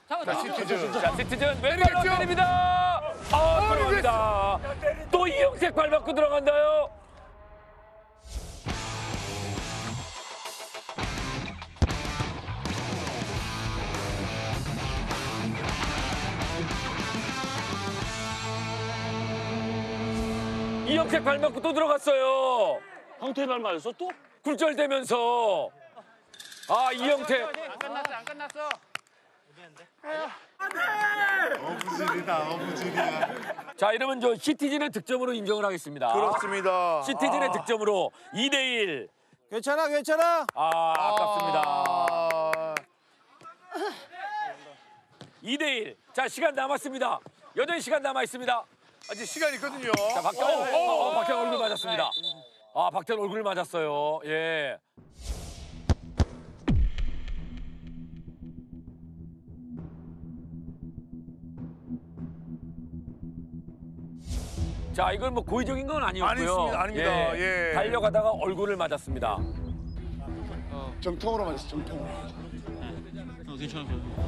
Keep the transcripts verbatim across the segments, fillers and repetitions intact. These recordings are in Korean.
자, 시티즌. 자, 시티즌 왼발로 때립니다. 아, 들어갑니다. 또 이영택 발 맞고 들어간다요. 이영택 발 맞고 또 들어갔어요. 황태희 발 맞았어 또? 굴절되면서. 아, 이영택. 안 끝났어, 안 끝났어. 어부질이다, 어부질이야. 자, 이러면 저 시티즌의 득점으로 인정을 하겠습니다. 그렇습니다. 시티즌의 득점으로 이 대 일. 괜찮아, 괜찮아. 아, 아깝습니다. 아, 이 대 일. 자, 시간 남았습니다. 여전히 시간 남아 있습니다. 아직 시간 있거든요. 자, 박태환, 어, 어, 어, 박태환 얼굴 맞았습니다. 아, 박태환 얼굴 맞았어요. 예. 자, 이건 뭐 고의적인 건 아니었고요. 아니었습니다, 아닙니다. 예. 달려가다가 얼굴을 맞았습니다. 정통으로 맞았어, 정통으로. 어, 괜찮아.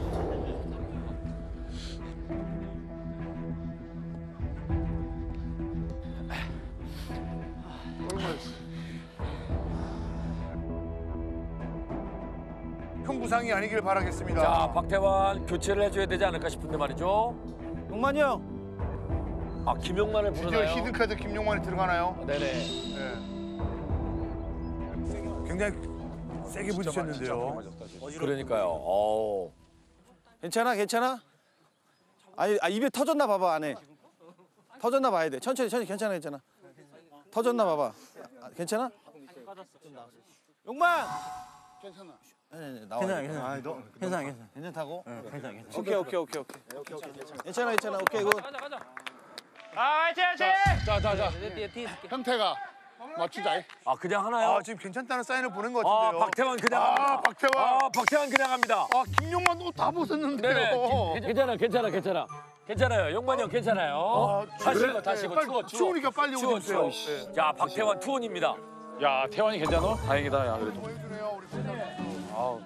큰 부상이 아니길 바라겠습니다. 자, 박태환 교체를 해줘야 되지 않을까 싶은데 말이죠. 용만이 형. 아, 김용만을 드디어 부르나요? 히든카드 김용만이 들어가나요? 네네. 네. 굉장히 세게 부딪혔는데요. 그러니까요. 어. 괜찮아, 괜찮아. 아니, 아, 입에 터졌나 봐봐, 안에. 터졌나 봐야 돼. 천천히, 천천히, 괜찮아, 괜찮아. 터졌나 봐봐. 아, 괜찮아? 용만! 괜찮아. 네, 네, 나와. 괜찮아, 괜찮아. 아, 너, 괜찮아, 괜찮아. 괜찮다고? 응, 괜찮아, 괜찮아. 오케이, 오케이, 오케이, 오케이. 괜찮아, 괜찮아. 오케이, 굿. 아, 화이팅, 화이팅! 자, 자, 자. 형태가 맞추자. 아, 그냥 하나요? 아, 지금 괜찮다는 사인을 보낸 것 아, 같은데요. 박태환 그냥 아, 합니다. 박태환. 아, 박태환 그냥 합니다. 아, 김용만 옷 다 벗었는데요. 네네. 괜찮아, 괜찮아, 괜찮아. 괜찮아요. 용만이 형 괜찮아요. 아, 다시 그래? 고 다시 고 빨리 추워, 추워. 추우니까 빨리 추워, 오세요. 추워. 네. 자, 박태환 투혼입니다. 야, 태환이 괜찮아? 다행이다, 야, 그래도. 해주네요, 우리